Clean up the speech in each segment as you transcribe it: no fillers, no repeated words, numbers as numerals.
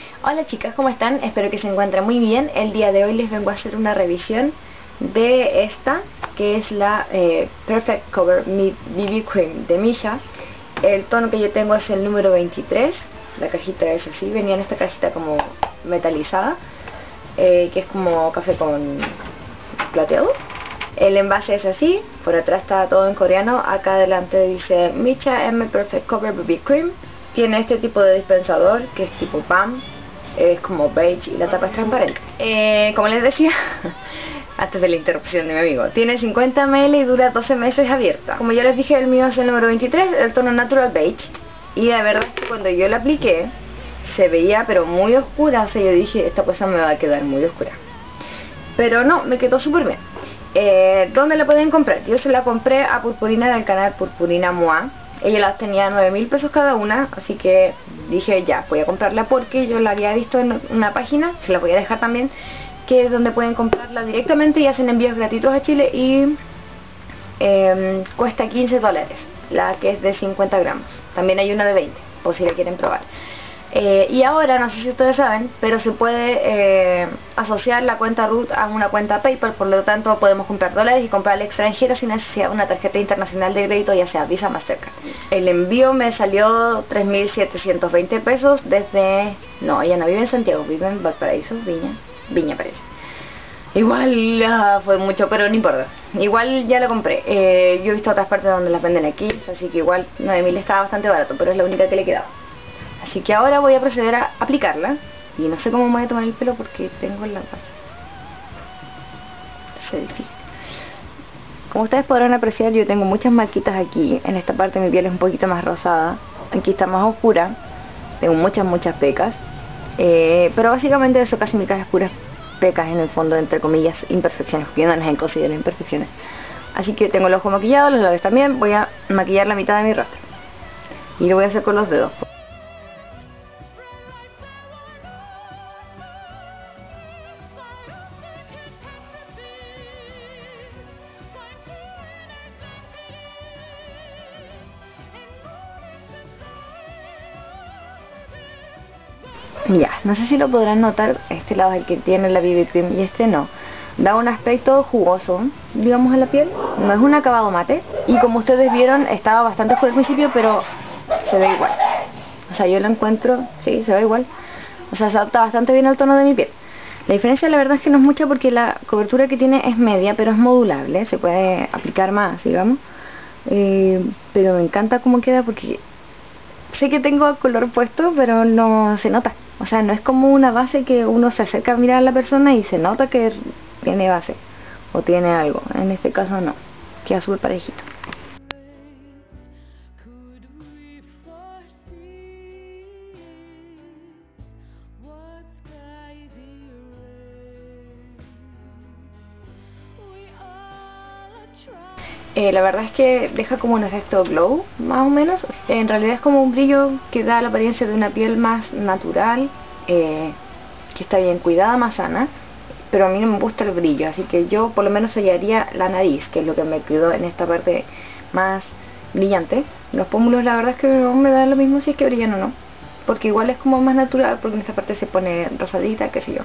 Hola chicas, ¿cómo están? Espero que se encuentren muy bien. El día de hoy les vengo a hacer una revisión de esta, que es la Perfect Cover BB Cream de Missha. El tono que yo tengo es el número 23. La cajita es así, venía en esta cajita como metalizada, que es como café con plateado. El envase es así, por atrás está todo en coreano, acá adelante dice Missha M Perfect Cover BB Cream. Tiene este tipo de dispensador que es tipo PAM, es como beige y la tapa es transparente. Como les decía antes de la interrupción de mi amigo, tiene 50 ml y dura 12 meses abierta. Como ya les dije, el mío es el número 23, el tono natural beige. Y la verdad es que cuando yo la apliqué se veía pero muy oscura, o sea, yo dije esta cosa me va a quedar muy oscura, pero no, me quedó súper bien. ¿Dónde la pueden comprar? Yo se la compré a Purpurina del canal Purpurina Moa. Ella las tenía 9.000 pesos cada una, así que dije ya, voy a comprarla porque yo la había visto en una página, se la voy a dejar también, que es donde pueden comprarla directamente y hacen envíos gratuitos a Chile y cuesta $15, la que es de 50 gramos. También hay una de 20, por si la quieren probar. Y ahora, no sé si ustedes saben, pero se puede asociar la cuenta root a una cuenta PayPal, por lo tanto podemos comprar dólares y comprar al extranjero sin necesidad de una tarjeta internacional de crédito, ya sea Visa o Mastercard. El envío me salió 3.720 pesos desde... No, ella no vive en Santiago, vive en Valparaíso, Viña parece. Igual fue mucho, pero no importa. Igual ya la compré. Yo he visto otras partes donde las venden aquí, así que igual 9.000 estaba bastante barato, pero es la única que le quedaba. Así que ahora voy a proceder a aplicarla. Y no sé cómo me voy a tomar el pelo porque tengo la base. Es difícil. Como ustedes podrán apreciar, yo tengo muchas marquitas aquí. En esta parte mi piel es un poquito más rosada. Aquí está más oscura. Tengo muchas pecas. Pero básicamente eso, casi mi cara es puras pecas en el fondo, entre comillas, imperfecciones, porque yo no las considero imperfecciones. Así que tengo el ojo maquillado, los labios también. Voy a maquillar la mitad de mi rostro. Y lo voy a hacer con los dedos. Ya, no sé si lo podrán notar, este lado es el que tiene la BB Cream y este no. Da un aspecto jugoso, digamos, a la piel. No es un acabado mate. Y como ustedes vieron, estaba bastante oscuro al principio, pero se ve igual. O sea, yo lo encuentro, sí, se ve igual. O sea, se adapta bastante bien al tono de mi piel. La diferencia la verdad es que no es mucha porque la cobertura que tiene es media, pero es modulable. Se puede aplicar más, digamos. Pero me encanta cómo queda porque sé que tengo color puesto, pero no se nota. O sea, no es como una base que uno se acerca a mirar a la persona y se nota que tiene base o tiene algo. En este caso no, queda súper parejito. La verdad es que deja como un efecto glow, más o menos. En realidad es como un brillo que da la apariencia de una piel más natural, que está bien cuidada, más sana. Pero a mí no me gusta el brillo, así que yo por lo menos sellaría la nariz, que es lo que me quedó en esta parte más brillante. Los pómulos la verdad es que me da lo mismo si es que brillan o no, porque igual es como más natural, porque en esta parte se pone rosadita, qué sé yo.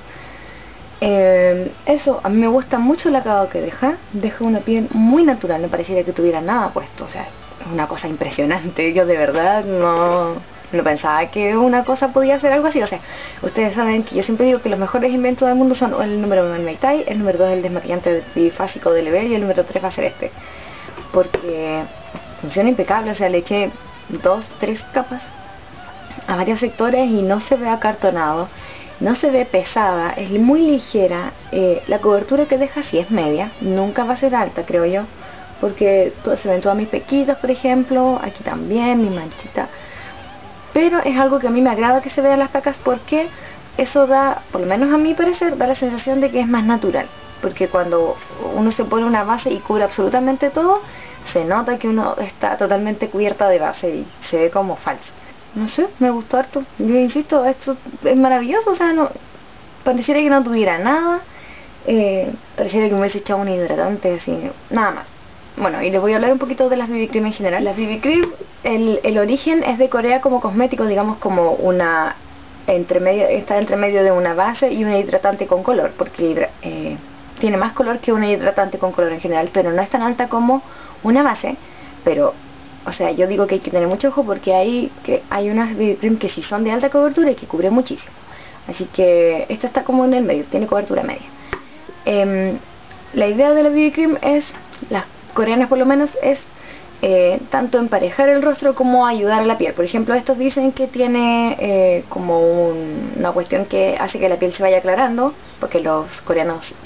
Eso, a mí me gusta mucho el acabado que deja una piel muy natural, no pareciera que tuviera nada puesto, o sea, es una cosa impresionante. Yo de verdad no pensaba que una cosa podía ser algo así. O sea, ustedes saben que yo siempre digo que los mejores inventos del mundo son el número 1 el Make Tai, el número 2 el desmaquillante bifásico de LB y el número 3 va a ser este, porque funciona impecable. O sea, le eché 2-3 capas a varios sectores y no se ve acartonado. No se ve pesada, es muy ligera. La cobertura que deja sí es media, nunca va a ser alta, creo yo, porque se ven todas mis pequitas, por ejemplo, aquí también, mi manchita. Pero es algo que a mí me agrada que se vean las pecas porque eso da, por lo menos a mi parecer, da la sensación de que es más natural. Porque cuando uno se pone una base y cubre absolutamente todo, se nota que uno está totalmente cubierta de base y se ve como falso. No sé, me gustó harto. Yo insisto, esto es maravilloso. O sea, no pareciera que no tuviera nada. Pareciera que me hubiese echado un hidratante así, nada más. Bueno, y les voy a hablar un poquito de las BB Cream en general. Las BB Cream, el origen es de Corea como cosmético, digamos como una está entre medio de una base y una hidratante con color, porque tiene más color que una hidratante con color en general, pero no es tan alta como una base. Pero, o sea, yo digo que hay que tener mucho ojo porque hay unas BB Cream que sí son de alta cobertura y que cubren muchísimo. Así que esta está como en el medio, tiene cobertura media. La idea de la BB Cream es, las coreanas por lo menos, es tanto emparejar el rostro como ayudar a la piel. Por ejemplo, estos dicen que tiene como una cuestión que hace que la piel se vaya aclarando, porque los coreanos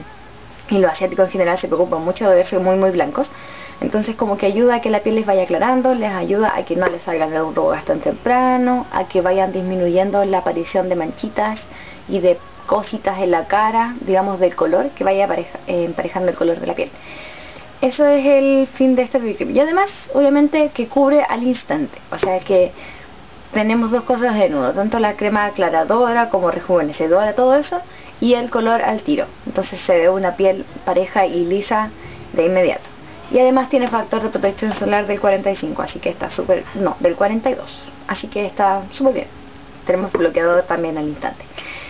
y los asiáticos en general se preocupan mucho de verse muy blancos. Entonces como que ayuda a que la piel les vaya aclarando, les ayuda a que no les salgan de arrugas tan temprano, a que vayan disminuyendo la aparición de manchitas y de cositas en la cara, digamos del color, que vaya emparejando el color de la piel. Eso es el fin de este BB Cream. Y además, obviamente, que cubre al instante. O sea que tenemos dos cosas en uno. Tanto la crema aclaradora como rejuvenecedora, todo eso. Y el color al tiro. Entonces se ve una piel pareja y lisa de inmediato. Y además tiene factor de protección solar del 45. Así que está súper... No, del 42. Así que está súper bien. Tenemos bloqueador también al instante.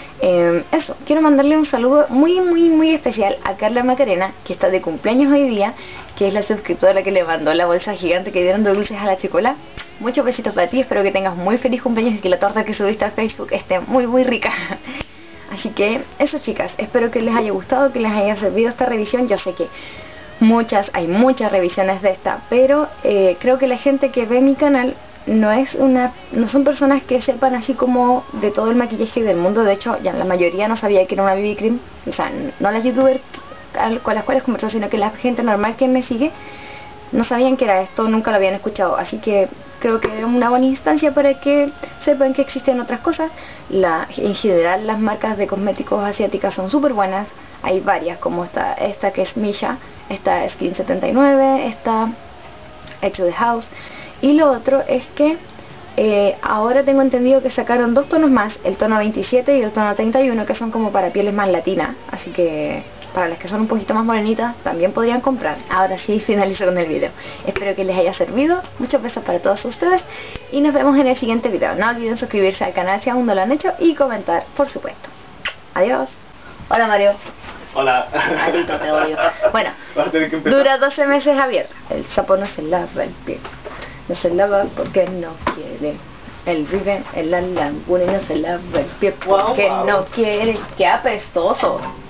Eso, quiero mandarle un saludo muy especial a Carla Macarena, que está de cumpleaños hoy día, que es la suscriptora que le mandó la bolsa gigante que dieron de dulces a la Chicola. Muchos besitos para ti, espero que tengas muy feliz cumpleaños y que la torta que subiste a Facebook esté muy rica. Así que eso, chicas, espero que les haya gustado, que les haya servido esta revisión. Yo sé que hay muchas revisiones de esta, pero creo que la gente que ve mi canal no son personas que sepan así como de todo el maquillaje del mundo. De hecho, ya la mayoría no sabía que era una BB Cream. O sea, no las youtubers con las cuales converso, sino que la gente normal que me sigue no sabían que era esto, nunca lo habían escuchado. Así que creo que es una buena instancia para que sepan que existen otras cosas. En general las marcas de cosméticos asiáticas son súper buenas. Hay varias, como esta que es Missha, esta Skin 79, esta Etude House. Y lo otro es que ahora tengo entendido que sacaron dos tonos más, el tono 27 y el tono 31, que son como para pieles más latinas. Así que para las que son un poquito más morenitas también podrían comprar. Ahora sí, finalizo con el video. Espero que les haya servido. Muchos besos para todos ustedes y nos vemos en el siguiente video. No olviden suscribirse al canal si aún no lo han hecho y comentar, por supuesto. Adiós. Hola, Mario. Hola. Marito, te odio. Bueno, Vas a tener que empezar. dura 12 meses abierto. El sapo no se lava el pie. No se lava porque no quiere. Él vive en la laguna y no se lava el pie porque no quiere. ¡Qué apestoso!